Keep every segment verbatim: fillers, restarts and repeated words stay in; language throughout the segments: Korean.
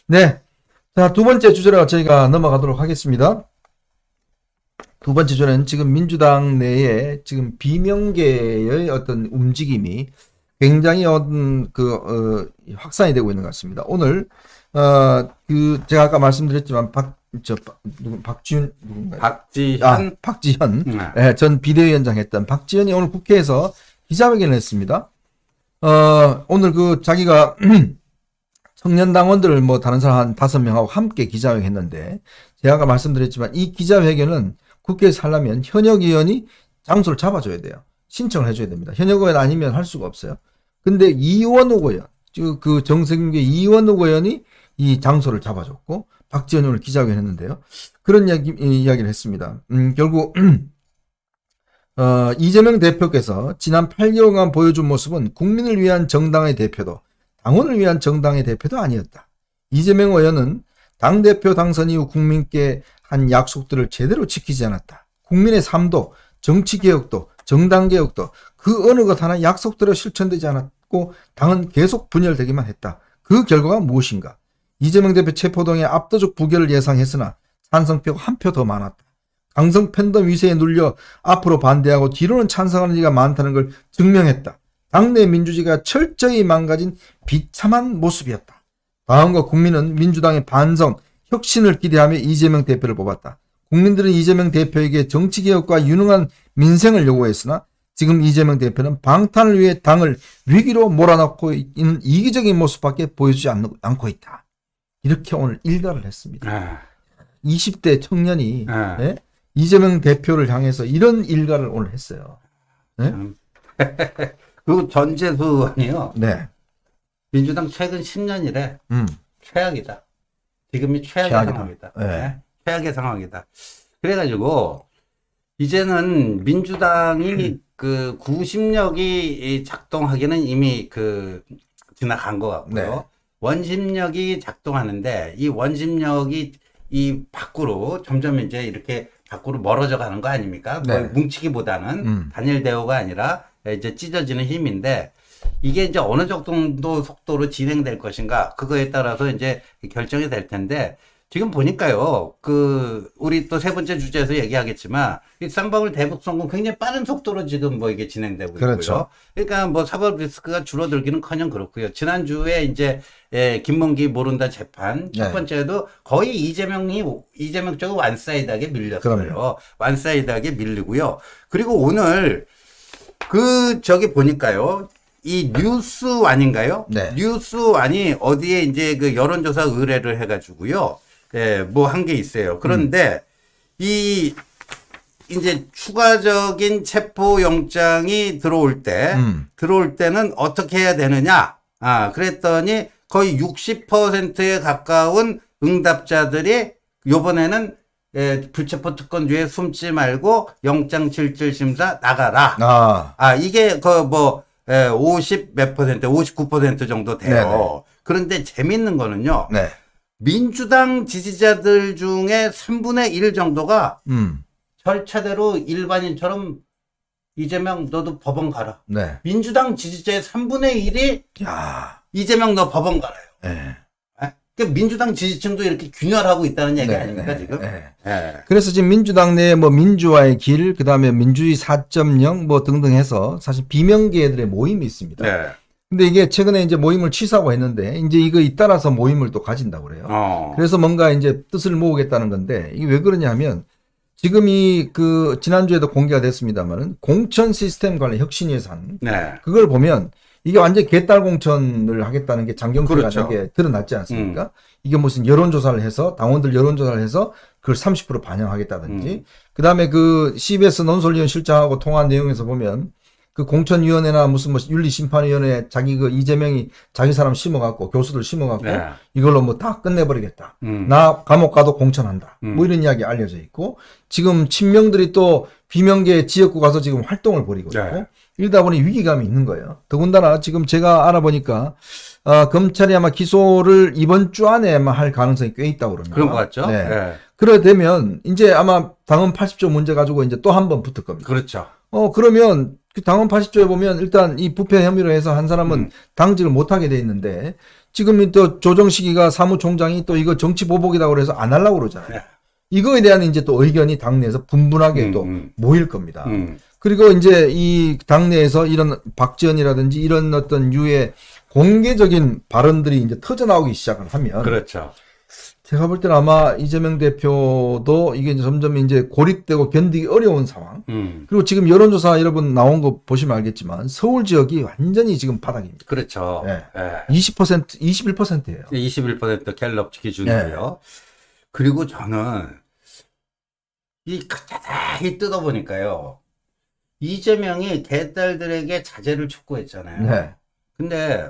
네. 자, 두 번째 주제로 저희가 넘어가도록 하겠습니다. 두 번째 주제는 지금 민주당 내에 지금 비명계의 어떤 움직임이 굉장히 어떤 그, 어, 확산이 되고 있는 것 같습니다. 오늘, 어, 그, 제가 아까 말씀드렸지만, 박, 저, 누구, 박지훈, 누군가요? 박지현. 아, 박지현. 네. 네, 전 비대위원장 했던 박지현이 오늘 국회에서 기자회견을 했습니다. 어, 오늘 그 자기가 청년당원들을 뭐 다른 사람 한 다섯 명하고 함께 기자회견 했는데, 제가 아까 말씀드렸지만 이 기자회견은 국회에서 하려면 현역 의원이 장소를 잡아줘야 돼요. 신청을 해줘야 됩니다. 현역 의원 아니면 할 수가 없어요. 근데 이원욱 의원, 그 정세균계 이원욱 의원이 이 장소를 잡아줬고, 박지원 의원을 기자회견 했는데요. 그런 이야기, 이야기를 했습니다. 음, 결국, 어, 이재명 대표께서 지난 팔 개월간 보여준 모습은 국민을 위한 정당의 대표도, 당원을 위한 정당의 대표도 아니었다. 이재명 의원은 당대표 당선 이후 국민께 한 약속들을 제대로 지키지 않았다. 국민의 삶도, 정치개혁도, 정당개혁도 그 어느 것 하나 약속대로 실천되지 않았고 당은 계속 분열되기만 했다. 그 결과가 무엇인가? 이재명 대표 체포동의 압도적 부결을 예상했으나 찬성표가 한 표 더 많았다. 강성 팬덤 위세에 눌려 앞으로 반대하고 뒤로는 찬성하는 이가 많다는 걸 증명했다. 당내 민주주의가 철저히 망가진 비참한 모습이었다. 당원과 국민은 민주당의 반성, 혁신을 기대하며 이재명 대표를 뽑았다. 국민들은 이재명 대표에게 정치개혁과 유능한 민생을 요구했으나 지금 이재명 대표는 방탄을 위해 당을 위기로 몰아넣고 있는 이기적인 모습밖에 보여주지 않고 있다. 이렇게 오늘 일가를 했습니다. 아. 이십 대 청년이 아. 예? 이재명 대표를 향해서 이런 일가를 오늘 했어요. 예? 음. 그 전재수 의원이요. 네. 민주당 최근 십 년이래. 음. 최악이다. 지금이 최악의 최악이다. 상황이다. 네. 네. 최악의 상황이다. 그래가지고 이제는 민주당이 음. 그 구심력이 작동하기는 이미 그 지나간 것 같고요. 네. 원심력이 작동하는데 이 원심력이 이 밖으로 점점 이제 이렇게 밖으로 멀어져 가는 거 아닙니까? 네. 뭉치기보다는 음. 단일 대우가 아니라 이제 찢어지는 힘인데 이게 이제 어느 정도 속도로 진행될 것인가 그거에 따라서 이제 결정이 될 텐데 지금 보니까요 그 우리 또 세 번째 주제에서 얘기하겠지만 이 쌍방울 대북 선거 굉장히 빠른 속도로 지금 뭐 이게 진행되고 그렇죠. 있고요. 그러니까 뭐 사법 리스크가 줄어들기는커녕 그렇고요. 지난주에 이제 예, 김문기 모른다 재판 첫 번째도 거의 이재명이 이재명 쪽은 완사이드하게 밀렸어요. 그럼요. 완사이드하게 밀리고요. 그리고 오늘 그 저기 보니까요. 이 뉴스완인가요? 네. 뉴스완이 어디에 이제 그 여론조사 의뢰를 해가지고요. 예, 뭐 한 게 있어요. 그런데 음. 이 이제 추가적인 체포영장이 들어올 때, 음. 들어올 때는 어떻게 해야 되느냐? 아, 그랬더니 거의 육십 퍼센트에 가까운 응답자들이 요번에는 예, 불체포 특권주의에 숨지 말고 영장질질심사 나가라. 아, 아 이게 그 뭐 예, 오십 몇 퍼센트, 오십구 퍼센트 정도 돼요. 네네. 그런데 재밌는 거는요. 네. 민주당 지지자들 중에 삼분의 일 정도가 음. 절차대로 일반인처럼 이재명 너도 법원 가라. 네. 민주당 지지자의 삼분의 일이 야. 이재명 너 법원 가라요. 네. 그러니까 민주당 지지층도 이렇게 균열하고 있다는 얘기 네, 아닙니까, 네, 지금? 네. 네. 그래서 지금 민주당 내에 뭐 민주화의 길, 그 다음에 민주주의 사 점 영 뭐 등등 해서 사실 비명계들의 모임이 있습니다. 네. 근데 이게 최근에 이제 모임을 취소하고 했는데 이제 이거 잇따라서 모임을 또 가진다고 그래요. 어. 그래서 뭔가 이제 뜻을 모으겠다는 건데 이게 왜 그러냐 하면 지금 이 그 지난주에도 공개가 됐습니다만은 공천 시스템 관련 혁신 예산. 네. 그걸 보면 이게 완전히 개딸 공천을 하겠다는 게 장경태가 그렇죠. 게 드러났지 않습니까? 음. 이게 무슨 여론조사를 해서 당원들 여론조사를 해서 그걸 삼십 퍼센트 반영하겠다든지 음. 그다음에 그 씨비에스 논설위원 실장하고 통화한 내용에서 보면 그 공천위원회나 무슨 뭐 윤리심판위원회 자기 그 이재명이 자기 사람 심어갖고 교수들 심어갖고 네. 이걸로 뭐 다 끝내버리겠다. 음. 나 감옥 가도 공천한다. 음. 뭐 이런 이야기 알려져 있고 지금 친명들이 또 비명계 지역구 가서 지금 활동을 벌이고 있고 네. 이러다 보니 위기감이 있는 거예요. 더군다나 지금 제가 알아보니까 어, 검찰이 아마 기소를 이번 주 안에만 할 가능성이 꽤 있다고 그럽니다. 그런 것 같죠? 네. 네. 그래 되면 이제 아마 당헌 팔십 조 문제 가지고 이제 또 한 번 붙을 겁니다. 그렇죠. 어, 그러면 그 당원 팔십 조에 보면 일단 이 부패 혐의로 해서 한 사람은 음. 당직을 못하게 돼 있는데 지금 또 조정식이가 사무총장이 또 이거 정치 보복이라고 그래서 안 하려고 그러잖아요. 네. 이거에 대한 이제 또 의견이 당내에서 분분하게 음, 또 음. 모일 겁니다. 음. 그리고 이제 이 당내에서 이런 박지원이라든지 이런 어떤 유의 공개적인 발언들이 이제 터져 나오기 시작을 하면. 그렇죠. 제가 볼 때는 아마 이재명 대표도 이게 이제 점점 이제 고립되고 견디기 어려운 상황. 음. 그리고 지금 여론조사 여러분 나온 거 보시면 알겠지만 서울 지역이 완전히 지금 바닥입니다. 그렇죠. 네. 네. 이십 퍼센트, 이십일 퍼센트예요. 이십일 퍼센트 갤럽 기준이고요. 네. 그리고 저는 이 자세히 뜯어보니까요. 이재명이 개딸들에게 자제를 촉구했잖아요. 네. 근데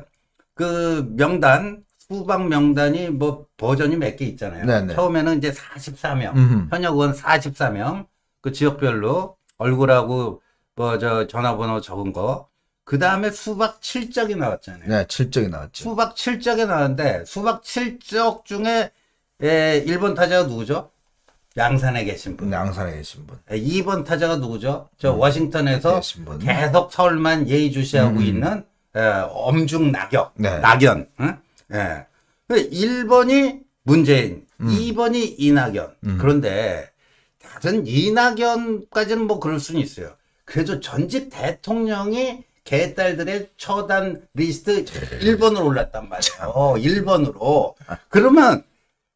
그 명단, 수박 명단이 뭐 버전이 몇 개 있잖아요. 네네. 처음에는 이제 사십사 명, 음흠. 현역 의원 사십사 명, 그 지역별로 얼굴하고 뭐 저 전화번호 적은 거. 그 다음에 수박 칠 적이 나왔잖아요. 네, 칠 적이 나왔죠. 수박 칠 적이 나왔는데 수박 칠 적 중에 에, 일 번 타자가 누구죠? 양산에 계신 분. 양산에 계신 분. 이 번 타자가 누구죠? 저 음, 워싱턴에서 계속 서울만 예의주시하고 음. 있는 에, 엄중 낙엽, 네. 낙연. 응? 예. 일 번이 문재인, 음. 이 번이 이낙연. 음. 그런데 다른 이낙연까지는 뭐 그럴 수는 있어요. 그래도 전직 대통령이 개딸들의 처단 리스트 일 번으로 올랐단 말이에요. 일 번으로. 그러면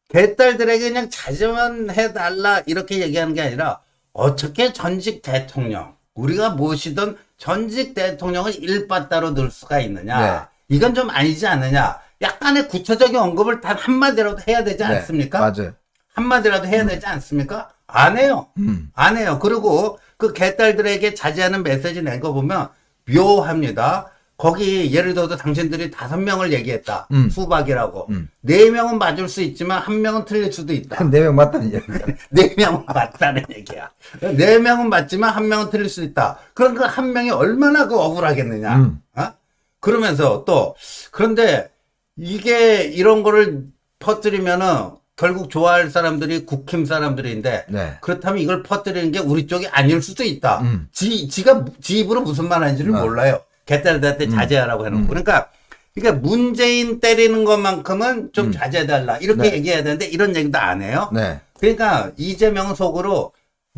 개딸들에게 그냥 자제만 해달라 이렇게 얘기하는 게 아니라 어떻게 전직 대통령, 우리가 모시던 전직 대통령을 일바따로 넣을 수가 있느냐. 네. 이건 좀 아니지 않느냐. 약간의 구체적인 언급을 단 한마디라도 해야 되지 않습니까? 네, 맞아요. 한마디라도 해야 음. 되지 않습니까? 안 해요. 음. 안 해요. 그리고 그 개딸들에게 자제하는 메시지 낸 거 보면 묘합니다. 거기 예를 들어서 당신들이 다섯 명을 얘기했다. 음. 수박이라고. 음. 네 명은 맞을 수 있지만 한 명은 틀릴 수도 있다. 네 명 맞다는 얘기야. 네 명은 맞다는 얘기야. 네 명은 맞지만 한 명은 틀릴 수 있다. 그럼 그 한 명이 얼마나 그 억울하겠느냐. 음. 어? 그러면서 또 그런데 이게 이런 거를 퍼뜨리면은 결국 좋아할 사람들이 국힘 사람들인데 네. 그렇다면 이걸 퍼뜨리는 게 우리 쪽이 아닐 수도 있다. 음. 지, 지가 지 입으로 무슨 말 하는지를 어. 몰라요. 개딸들한테 음. 자제하라고 해놓고. 음. 그러니까 그러니까 문재인 때리는 것만큼은 좀 음. 자제해달라 이렇게 네. 얘기해야 되는데 이런 얘기도 안 해요. 네. 그러니까 이재명 속으로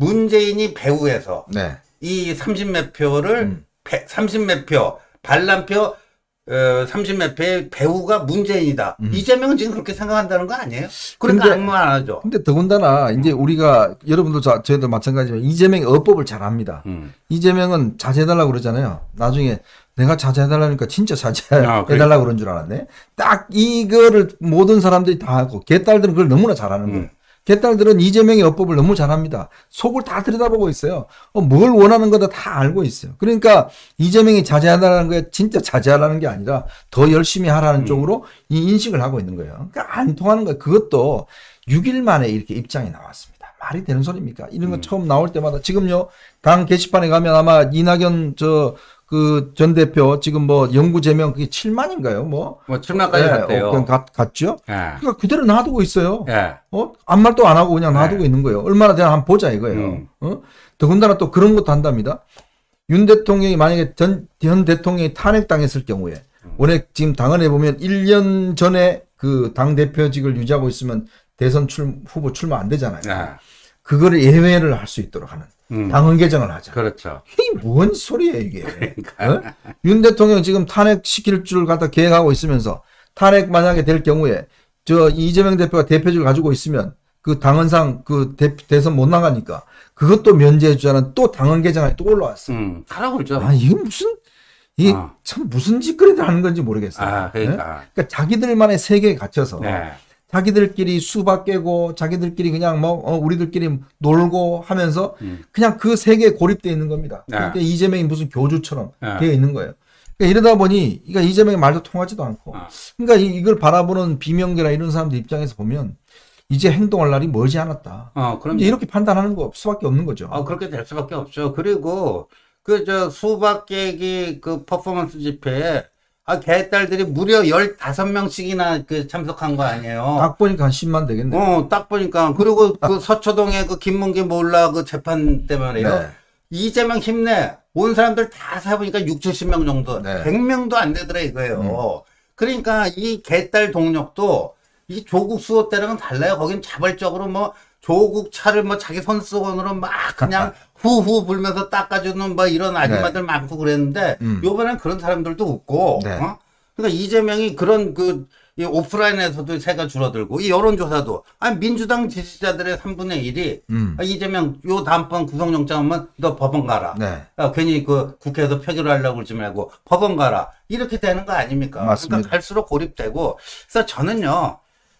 문재인이 배후에서 네. 이 삼십 몇 표를 음. 삼십 몇 표 반란표 어, 삼십 몇 표의 배후가 문재인이다. 음. 이재명은 지금 그렇게 생각한다는 거 아니에요? 그러니까 아무 말 안 하죠. 근데 더군다나 이제 우리가 여러분도 자, 저희도 마찬가지지만 이재명이 어법을 잘 합니다. 음. 이재명은 자제해달라고 그러잖아요. 나중에 내가 자제해달라니까 진짜 자제해달라고 아, 그런 줄 알았네. 딱 이거를 모든 사람들이 다 하고 개딸들은 그걸 너무나 잘하는 거예요. 음. 개딸들은 이재명의 어법을 너무 잘합니다. 속을 다 들여다보고 있어요. 어, 뭘 원하는 거다 다 알고 있어요. 그러니까 이재명이 자제하라는 게 진짜 자제하라는 게 아니라 더 열심히 하라는 음. 쪽으로 이 인식을 하고 있는 거예요. 그러니까 안 통하는 거예요. 그것도 육 일 만에 이렇게 입장이 나왔습니다. 말이 되는 소리입니까? 이런 거 음. 처음 나올 때마다 지금요 당 게시판에 가면 아마 이낙연 저 그 전 대표 지금 뭐 영구 제명 그게 칠만인가요? 뭐, 뭐 칠만까지 네, 갔대요. 어, 갔, 갔죠? 네. 그러니까 그대로 놔두고 있어요. 네. 어? 아무 말도 안 하고 그냥 놔두고 네. 있는 거예요. 얼마나 되나 한번 보자 이거예요. 음. 어? 더군다나 또 그런 것도 한답니다. 윤 대통령이 만약에 전, 현 대통령이 탄핵당했을 경우에 음. 원래 지금 당헌에 보면 일 년 전에 그 당 대표직을 유지하고 있으면 대선 출, 후보 출마 안 되잖아요. 네. 그거를 예외를 할 수 있도록 하는. 음. 당헌 개정을 하자. 그렇죠. 이게 뭔 소리예요, 이게. 그러니까. 어? 윤 대통령 지금 탄핵시킬 줄 갖다 계획하고 있으면서 탄핵 만약에 될 경우에 저 이재명 대표가 대표직을 가지고 있으면 그 당헌상 그 대, 대선 못 나가니까 그것도 면제해 주자는 또 당헌 개정안이 또 올라왔어. 음, 하라고 그러죠. 아, 이게 무슨, 이게 어. 참 무슨 짓거리를 하는 건지 모르겠어요. 아, 그러니까. 네? 그러니까 자기들만의 세계에 갇혀서 네. 자기들끼리 수박 깨고 자기들끼리 그냥 뭐 어, 우리들끼리 놀고 하면서 음. 그냥 그 세계에 고립되어 있는 겁니다. 네. 그러니까 이재명이 무슨 교주처럼 네. 되어 있는 거예요. 그러니까 이러다 보니 그러니까 이재명의 말도 통하지도 않고 어. 그러니까 이, 이걸 바라보는 비명계나 이런 사람들 입장에서 보면 이제 행동할 날이 멀지 않았다. 어, 그럼 이제 이렇게 판단하는 거 수밖에 없는 거죠. 아, 그렇게 될 수밖에 없죠. 그리고 그 저 수박 깨기 그 퍼포먼스 집회에 아, 개딸들이 무려 열다섯 명씩이나 그 참석한 거 아니에요. 딱 보니까 한 십만 되겠네. 어, 딱 보니까. 그리고 그 서초동에 그 김문기 몰라 그 재판 때문에요. 네. 이재명 힘내. 온 사람들 다 세보니까 육칠십 명 정도. 네. 백 명도 안 되더라 이거예요. 음. 그러니까 이 개딸 동력도 이 조국 수호 때랑은 달라요. 거긴 자발적으로 뭐 조국 차를 뭐 자기 손수건으로 막 그냥 후후 불면서 닦아주는 뭐 이런 아줌마들 네. 많고 그랬는데 음. 요번엔 그런 사람들도 없고 네. 어? 그러니까 이재명이 그런 그 이 오프라인에서도 세가 줄어들고 이 여론조사도 아니 민주당 지지자들의 삼분의 일이 음. 아, 이재명 요 다음번 구속영장 오면 너 법원 가라. 네. 아, 괜히 그 국회에서 표결을 하려고 그러지 말고 법원 가라. 이렇게 되는 거 아닙니까? 맞습니다. 그러니까 갈수록 고립되고 그래서 저는요.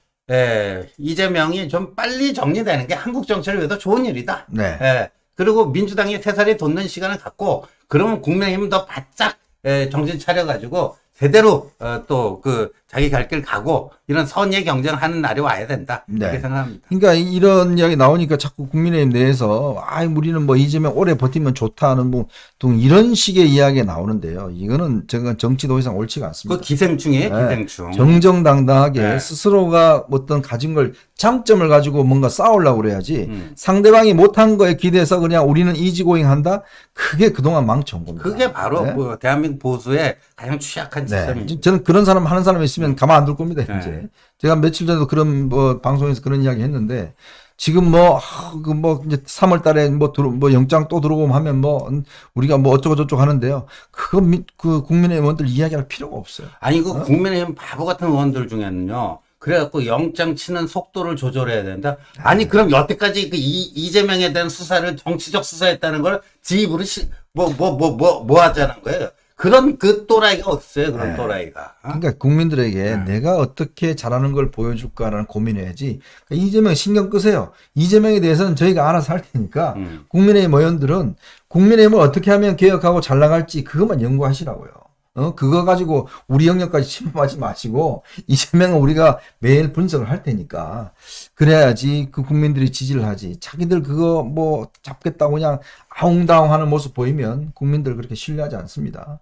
예, 이재명이 좀 빨리 정리되는 게 한국 정치를 위해서 좋은 일이다. 네. 예, 그리고 민주당이 새살이 돋는 시간을 갖고 그러면 국민의힘은 더 바짝 예, 정신 차려가지고 제대로 어, 또 그 자기 갈 길 가고 이런 선의의 경쟁하는 날이 와야 된다. 네. 그렇게 생각합니다. 그러니까 이런 이야기 나오니까 자꾸 국민의힘 내에서 아, 우리는 뭐 이재명 오래 버티면 좋다는 뭐 이런 식의 이야기가 나오는데요. 이거는 제가 정치 더 이상 옳지가 않습니다. 그 기생충이에요, 네. 기생충. 정정당당하게 네. 스스로가 어떤 가진 걸 장점을 가지고 뭔가 싸우려고 그래야지 음. 상대방이 못한 거에 기대서 그냥 우리는 이지고잉한다? 그게 그동안 망쳐온 겁니다. 그게 바로 네. 뭐 대한민국 보수의 가장 취약한 시스템입니다. 네. 저는 그런 사람 하는 사람이 있으면 가만 안 둘 겁니다. 이제 네. 제가 며칠 전에도 그런 뭐 방송에서 그런 이야기 했는데 지금 뭐, 그 뭐, 이제 삼월 달에 뭐, 들어, 뭐, 영장 또 들어오면 하면 뭐, 우리가 뭐 어쩌고저쩌고 하는데요. 그거, 미, 그 국민의 의원들 이야기할 필요가 없어요. 아니, 그 어? 국민의힘 바보 같은 의원들 중에는요. 그래갖고 영장 치는 속도를 조절해야 된다. 아니, 그럼 여태까지 그 이, 이재명에 대한 수사를 정치적 수사했다는 걸 지 입으로 시, 뭐, 뭐, 뭐, 뭐, 뭐 하자는 거예요. 그런 그 또라이가 없어요. 그런 네. 또라이가. 어? 그러니까 국민들에게 네. 내가 어떻게 잘하는 걸 보여줄까라는 고민해야지. 그러니까 이재명 신경 끄세요. 이재명에 대해서는 저희가 알아서 할 테니까 음. 국민의힘 의원들은 국민의힘을 어떻게 하면 개혁하고 잘 나갈지 그것만 연구하시라고요. 어, 그거 가지고 우리 영역까지 침범하지 마시고 이재명은 우리가 매일 분석을 할 테니까 그래야지 그 국민들이 지지를 하지. 자기들 그거 뭐 잡겠다고 그냥 아웅다웅 하는 모습 보이면 국민들 그렇게 신뢰하지 않습니다.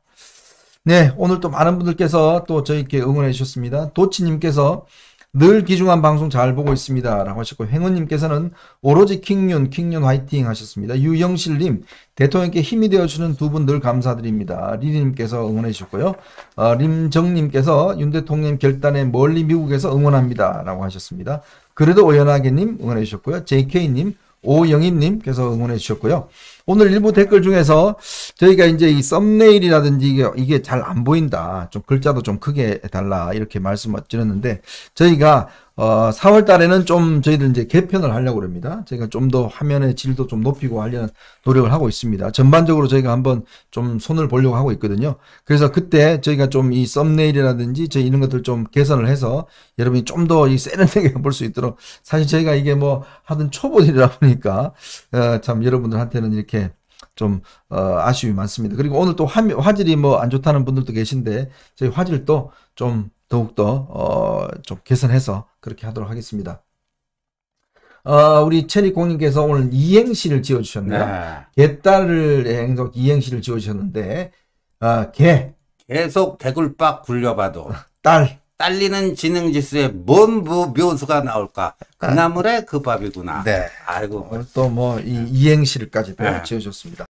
네, 오늘 또 많은 분들께서 또 저희께 응원해 주셨습니다. 도치님께서 늘 귀중한 방송 잘 보고 있습니다 라고 하셨고, 행운님께서는 오로지 킹윤 킹윤 화이팅 하셨습니다. 유영실님, 대통령께 힘이 되어주는 두 분 늘 감사드립니다. 리리님께서 응원해 주셨고요. 어, 림정님께서 윤 대통령 결단에 멀리 미국에서 응원합니다 라고 하셨습니다. 그래도 오연하게님 응원해 주셨고요. 제이케이님, 오영임님께서 응원해 주셨고요. 오늘 일부 댓글 중에서 저희가 이제 이 썸네일이라든지 이게, 이게 잘 안 보인다. 좀 글자도 좀 크게 달라. 이렇게 말씀을 드렸는데 저희가 어, 사월 달에는 좀 저희들 이제 개편을 하려고 합니다. 저희가 좀 더 화면의 질도 좀 높이고 하려는 노력을 하고 있습니다. 전반적으로 저희가 한번 좀 손을 보려고 하고 있거든요. 그래서 그때 저희가 좀 이 썸네일이라든지 저희 이런 것들 좀 개선을 해서 여러분이 좀 더 이 세련되게 볼 수 있도록, 사실 저희가 이게 뭐 하던 초보들이라 보니까 어, 참 여러분들한테는 이렇게 좀 어, 아쉬움이 많습니다. 그리고 오늘 또 화, 화질이 뭐 안 좋다는 분들도 계신데 저희 화질도 좀 더욱더 어, 좀 개선해서 그렇게 하도록 하겠습니다. 어, 우리 천이공님께서 오늘 이행시를 지어주셨네요. 네. 개딸을 행석 이행시를 지어주셨는데 어, 개 계속 대굴박 굴려봐도 딸 딸리는 지능지수에 뭔 묘수가 나올까? 그나물의 그 밥이구나. 네. 아이고. 오늘 또 뭐 이 이행시를까지 또 네. 지어줬습니다.